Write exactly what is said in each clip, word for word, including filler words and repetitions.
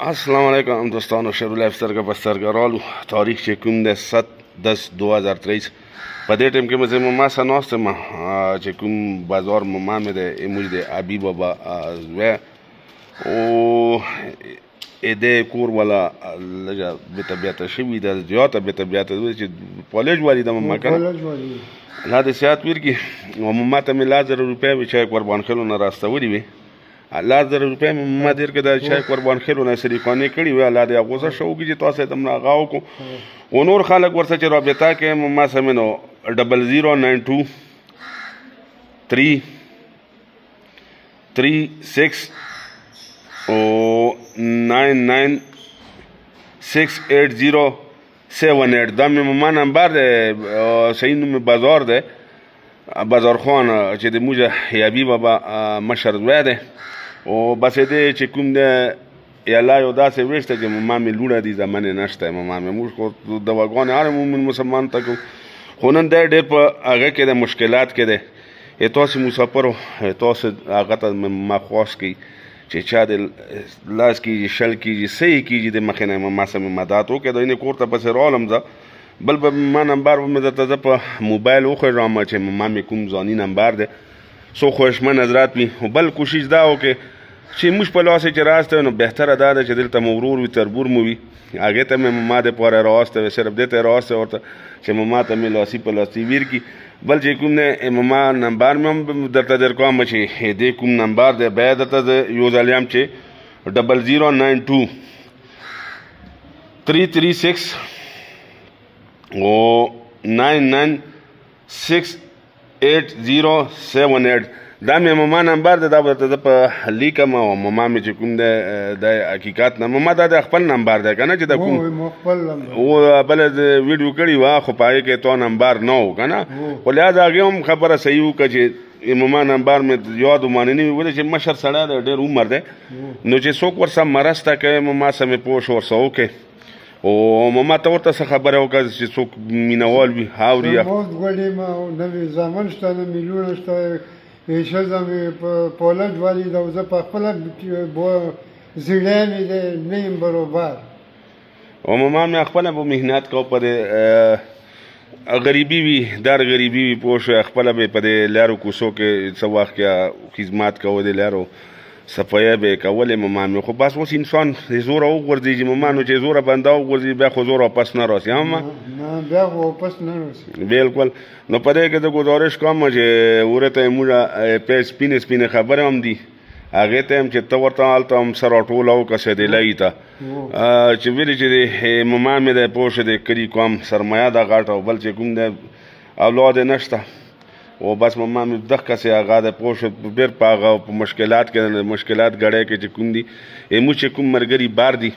السلام علیکم دوستانو، شیرالله افسرګه په سترګرالو تاریخ چې کوم دی ست دس دو هزار تریس په دې ټیم کې مې زه ما سره ناست یم چې کوم بازار ما مې دی موږ د ابي بابا زوی او د کور والا لږه بېطبیعته شوي ده، زیاته بېطبیعته چې پالج والي ده مما کنه الله دې صحت ورکړي. او ما ته مې لس زره روپۍ وې چې قربان خیلو نه راستولي وې، لس زره روپۍ مې ما تېر کې د چای قربان خیلو نه سریقانې کړي وې. الله دې غوسه شو وکړي چې تاسو ته همدا هغه وکړو. او نور خلک ورسره چې رابطه کوي ما سره مې نو ډبل زیرو ناین ټو تھری تھری سکس او ناین ناین سکس ایٹ زیرو سیون ایٹ دا مې ما نمبر دی، صحیح نوم مې بازار دی، بازار خان چې د موږ یابي بابا مشر زوی دی. او بس دې چې کوم دی الله یو داسې ویش ته چې ما مې لوڼه دي زمانې نشته، ما مې موږ خو دواګانې هر مومن مسلمان ته کوو. خو نن دی ډېر په هغه کې دی، مشکلات کې دی. تاسې مسافر و تاسې هغه ته ما خواست کوي چې چا د لاس کېږي شل کېږي صحیح کېږي د مخې نه ما سره مې مدد وکړي. د اینې کور ته پسې رالم زه بل به ما نمبر به مې درته زه په موبایل وښیم چې ما مې کوم ځاني نمبر دی څو خوشمن حضرات وي. بل کوشش دا وکړي چې موږ په لاس چې راسته نو بهتره دا ده چې دلته مو ورور وي تربور مو وي، هغې ته مې ما دپاره راوسته وي، صرف دې ته یې راوسته ورته چې ما ته مې لاسي په لاسي ویر کړي. بل چې کوم دی ما نمبر مې هم درته در کوم چې دې کوم نمبر دی بیا درته زه یو ځل یم چې ډبل زیرو ناین ټو تھری تھری سکس او ناین ناین سکس ایٹ زیرو سیون ایٹ دا مې ما نمبر دی. دا به درته زه په لیکم او ما مې چې کوم دی د حقیقت نه ما دا د خپل نمبر دی که نه چې د کوم او بله ویډیو کړې وه خو په هغې کې تو نمبر نه و که نه، خو لهذا هغې هم خبره صحیح وکړه چې ما نمبر مې یاد ومانې نه وي ولې چې مشر سړی دی ډېر عمر دی نو چې څوک ورسره مرسته کوي ما سره مې پوه شو ورسره وکړې. او ما ته ورته څه خبره وکړه چې څوک مینهوال وي اوري نوې زامن شته نه میلیونه شته ښځه مې په پولج والي ده او زه په خپله زړی مې دی نه یم برابر. او ما مې خپله به محنت کوو په دې غریبي وي در غریبي وي پوه شوې خپله به په دې لارو کوڅو کې څه وخت کې خدمات کوو د لارو صفایه به یې کولې ما مې خو بس اوس انسان زوره وغورځېږي ما نو چې زوره بنده وغورځي بیا خو زور واپس نه راسي هم نه بیا خو واپس نه راسي بلکل. نو په دې کې د ګزارش کوم چې ورته یې موږ په سپینې سپینې خبرې هم دي هغې ته هم چې ته ورته هلته هم سره راټوله وکړه سیدلۍ ته چې ویلې چې ما مې دی پوه شو د کلي کوم سرمایه ده غټه او بل چې کوم دی اولاد یې نشته او بس ما مې دغسې هغه دی پوه شو ډېر په هغه په مشکلات کې مشکلات ګړی کې چې کوم دي موږ چې کوم ملګري بار دي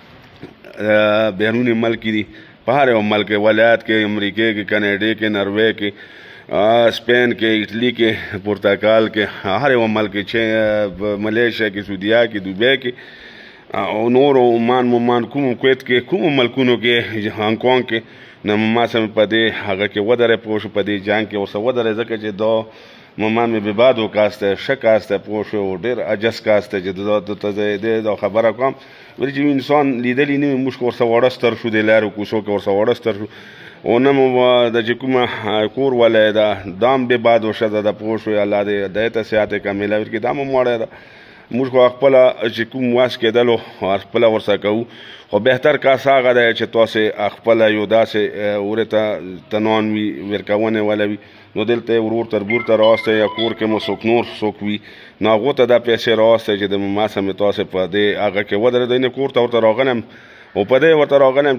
بیرون ملک دي په هر یو ملک ولایت کې امریکې کې کینیډې کې نروې کې سپین کې اټلي کې پرتګال کې هر یو ملک چې ملیشیا کې سعودیا کې دوبۍ کې او نور عمان ممان کوم کویت کې کوم ملکونو کې هانګ کانګ کې نو ما سره په دې هغه کې ودرې پوه شو په دې جنګ کې ورسره ودرې ځکه چې دا ما مې بې باد وکاسته ښه کاسته پوه شو ډېر عجز کاسته چې درته زه دا خبره کوم ولې چې انسان لیدلی نه وي موږ خو ورسره واړه ستر شو د لارو کوڅو کې ورسره واړه ستر شو او نه مو د چې کومه کور والا ده دا هم بې باد وښځه ده پوه شو الله دې دې ته صحت کامله ورکړي دا هم مړی ده. موږ خو خپله چې کوم واس کېدلو خپله ورسره کوو خو بهتر کاس هغه دی چې تاسې خپله یو داسې ورې ته تنان وي ورکونې والا وي نو دلته یې ورور تربور ته راوستی یا کور کې مو څوک نور څوک وي نو هغو ته دا پیسې راوستی چې د ما سره مې تاسې په دې هغه کې ودرېدی نه کور ته ورته راغلی یم او په دې ورته راغلی یم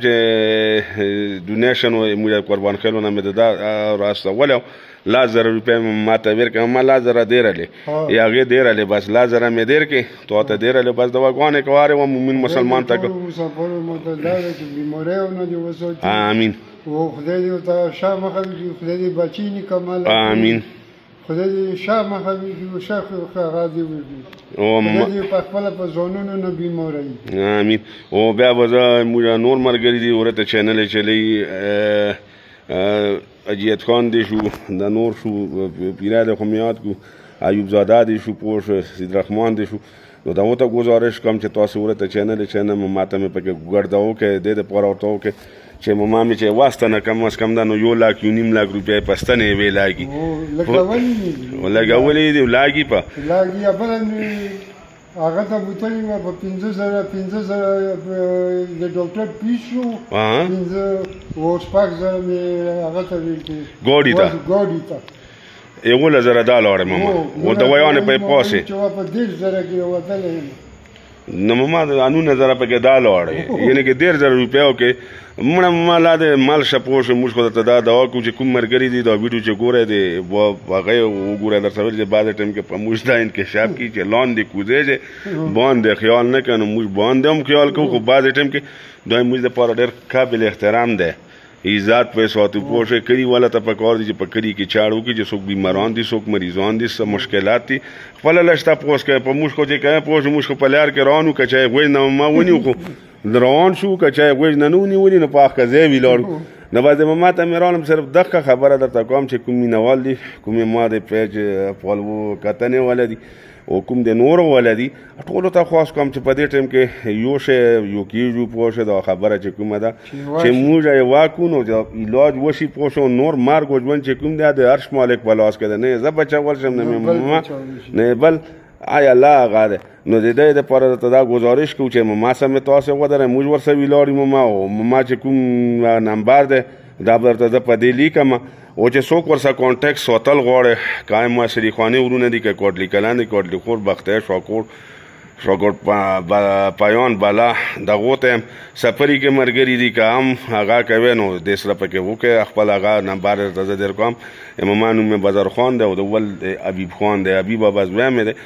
چې ډونیشن موږ قربان خیلو نه مې د دا راستولی لس زره روپۍ مې ما ته ورکړې ما لس زره دیرلې یا هغې دیرلې بس لس زره مې دیر کړې تو ته دیرلې بس دواګانې کوارې وم مومن مسلمان ته آمین او خدای دې ورته ښه مخه وکړي خدای دې بچي نکمل آمین خدای دې ښه مخه وکړي ښه هغه دې وکړي خدای دې په خپله په ځانونو نه بیماروي آمین. او بیا به زه موږ نور ملګري دي ورته چینل یې چلی اجیت خان دی شو د نور شو پیره د خو مې یاد کو ایوب زاده دی شو پوه شو سید رحمان دی شو نو دا ورته ګزارش کوم چې تاسو ورته چینل چینل ماته مې پکې ګرځاو کې د دې پاره ورته وکړي چې مما مې چې واسطه نه کم از کم دا نو یو لاک یو نیم لاک روپۍ په ستنې وې لاګي لګولې دي لاګي په لاګي خپله مې هغه ته بوتلې وه په پنځه زره پنځه زره د ډاکټر فیس شو پنځه اوه شپږ زره مې هغه ته ویل کړي ګوډي ته ګوډي ته یولس زره ډالر ماما و دوایانې په پاسې چې په دېرش زره کې وتلی یم نو ماما انونه زره پکې ډالر یعنې کې ډېر زره روپیو کې مړه ماما لا د مال شپو شو موږ خو درته دا دوا کوو چې کوم ملګري دي دا ویډیو چې ګوری دی هغه یې وګوری درته ویل چې بعضې ټایم کې په موږ دا انکشاف کړي چې لاندې کوزی چې باندې خیال نه کوي نو موږ باندې هم خیال کوو خو بعضې ټایم کې دا موږ دپاره ډېر قابل احترام دی عزت په ساتو پوه شئ کلي والا ته پکار دي چې په کلي کې چاړ وکړي چې څوک بیماران دي څوک مریضان دي څه مشکلات دي خپله لږ تپوس کوي په موږ خو چې کوي پوه شو موږ خو په لار کې روان وو که چا یې غوږ نه ما ونیو خو روان شو که چا یې غوږ نه نه ونیولي نو په هغه ځای ولاړو نو بعد ما ته مې رالم صرف دغه خبره درته کوم چې کوم مینهوال دي کومې ما د پیج فالو کتنې والا دي او کوم د نورو والا دي ټولو ته خواست کوم چې په دې ټایم کې یو شی یو کېږو پوه شو دا خبره چې کومه ده چې موږ یې واکو نو علاج وشي پوه شو نور مرګ و ژوند چې کوم دی د عرش مالک په لاس کې ده نه زه بچول شم نه مې نه بل آیا الله هغه ده نو د دې دپاره درته دا ګزارش کوو چې مما سمې تاسې ودرئ موږ ورسره ولاړ یو مما او مما چې کوم نمبر دی دا به درته زه په دې لیکم او چې څوک ورسره کانټیکټ ساتل غواړي قایم معاشري خانې ورونه دي که کوټلي کلان دي کوټلي خور بختیار شاکور شاکور پایان بالا دغو ته هم سفري کې ملګري دي که هم هغه کوي نو دې سره پکې وکړئ خپل هغه نمبر درته زه در کوم مما نوم مې بزر خان دی او د ول حبیب خان دی حبیب بابا زوی مې دی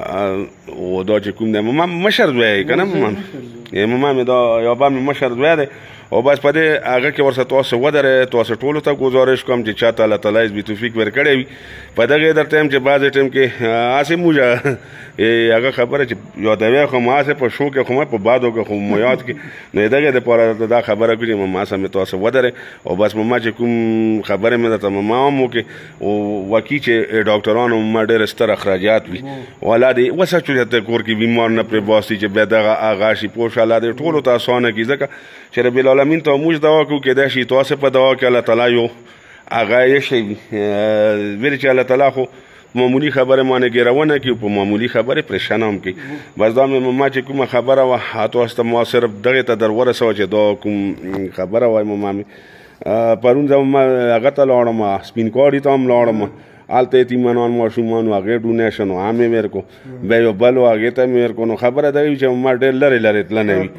او دا چې کوم دی مما مشر زوی یې که نه مما مما مې دا یابا مې مشر زوی دی او بس په دې هغه کې ورسره تاسو ودرئ تاسو ټولو ته ګزارش کوم چې چاته الله تعالی عزت توفیق ورکړی وي په دغه در ټایم چې بعضې ټایم کې هسې موږ هغه خبره چې یادوي خو ما هسې په شو کې خو ما په بادو کې خو مو یاد کړي نو د دغې دپاره درته دا خبره کړو چې مما سمې تاسو ودرئ او بس مما چې کوم خبرې مې درته مما هم وکړې او واقعي چې ډاکټرانو مما ډېر ستر اخراجات وي او الله دې وسه چې ته کور کې بیمار نه پرې باسي چې بیا دغه هغه شي پوه شه الله دې ټولو ته اسانه کړي ځکه چې رب العالمین ته موږ دعا کوو کیدای شي تاسو په دعا کې الله تعالی یو هغه یې شی ویل چې الله تعالی خو معمولی خبره مانه ګیرونه کړي په معمولی خبره پریشان هم کړي بس دا مې مما چې کومه خبره وه تاسو ته ما صرف دغې ته در ورسوه چې دا کوم خبره وای مما مې پرون زه ما هغه ته لاړم سپین کاړي ته هم لاړم هلته یتیمانان ماشومان و هغې ډونیشن و هم یې ورکړو بیا یو بل و هغې ته مې ورکړو نو خبره دا وي چې ما ډېر لرې لرې تللی وي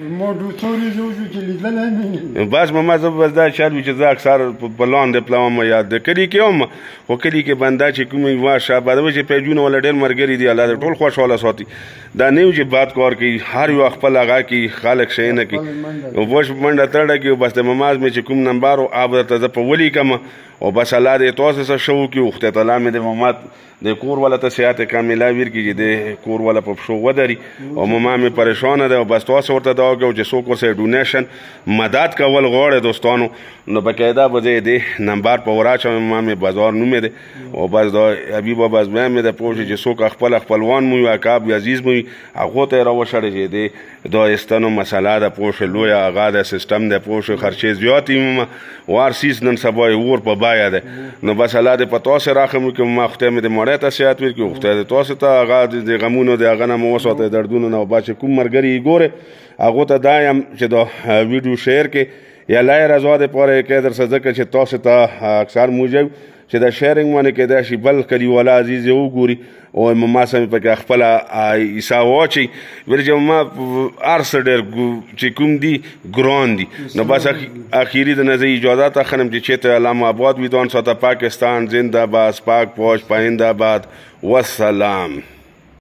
بس مما زه بس دا چل وي چې زه اکثر په لاندې پلوم یا د کلي کې هم خو کلي کې بنده چې کومې وه شابه چې پیجونه والا ډېر ملګري دي الله دې ټول خوشحاله ساتي دا نه وي چې باد کار کوي هر یو خپل هغه کوي خلک شی نه کوي وش منډه تړه کوي بس د مماز مې چې کوم نمبر و آب درته زه په ولیکم او بس الله دې تاسو سره شو کړي او خدای تعالی مې د ممات د کور والا ته صحت کامله ورکړي چې د کور والا په پښو ودري او مما مې پریشانه ده او بس تاسو ورته دعا کوو چې څوک ورسره ډونیشن مدد کول غواړي دوستانو نو باقاعده به زه دې نمبر په وراچوم مما مې بازار نوم دی او بس دا حبیب بابا زوی مې ده پوه چې څوک خپل خپلوان مو وي اکاب عزیز مو وي هغو ته یې راوشړی چې د دا ایستنو مسله ده پوه شو لویه هغه د سیسټم دی پوه شو خرچې زیات وي مما وار سیس نن سبا یې اور په بیه ده نو بس الله دې په تاسو راښه وکړي مما خدای مې د مړی ته صحت ورکړي خدای دې تاسو ته هغه د غمونو د هغه نه مو وساتئ دردونو نه او با چې کوم ملګري یې ګورې هغو ته دا یم چې دا ویډیو شیر کې یا الله یې رضا دپاره یې کوې درسه ځکه چې تاسو ته اکثر موجب چې دا شیرینګ باندې کیدای شي بل کلیوالا عزیز یې وګوري او مما سمې پکې خپله عیسا واچوي ویل چې مما هر څه ډېر چې کوم دي ګران دي نو بس اخري د نه زه اجازت اخلم چې چېرته علامه آباد وي دان ساته پاکستان زنده باد پاک پوش پاینده باد والسلام